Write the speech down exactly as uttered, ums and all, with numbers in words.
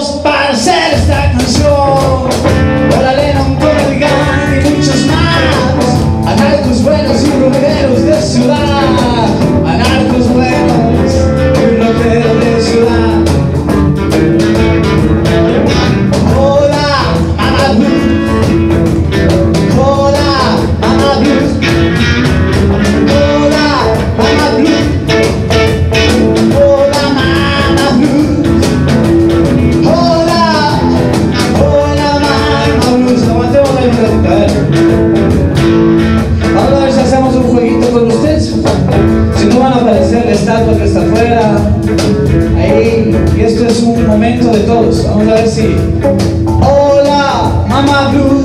todos para hacer esta canción. Hola Lennon, Comer Gang y muchos más. Anarcos buenos y rockeros de ciudad. Anarcos buenos y rockeros de ciudad. Hola, Mama Blues. Hola, Mama Blues. Hola, Mama Blues. Hola, Mama Blues. Hola, hola, Mama Blues. Aguantemos la biblioteca, a ver. Vamos a ver si hacemos un jueguito con ustedes. Si no van a aparecer la estatua que está afuera. Ahí, y esto es un momento de todos. Vamos a ver si. Hola, Mama Blues.